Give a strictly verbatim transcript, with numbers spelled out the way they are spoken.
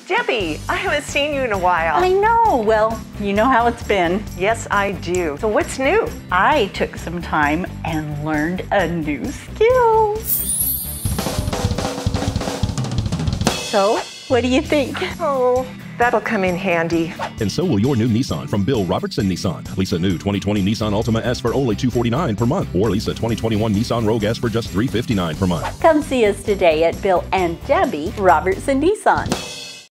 Debbie, I haven't seen you in a while. I know. Well, you know how it's been. Yes, I do. So what's new? I took some time and learned a new skill. So, what do you think? Oh, that'll come in handy. And so will your new Nissan from Bill Robertson Nissan. Lease a new twenty twenty Nissan Altima S for only two hundred forty-nine dollars per month, or lease a twenty twenty-one Nissan Rogue S for just three hundred fifty-nine dollars per month. Come see us today at Bill and Debbie Robertson Nissan.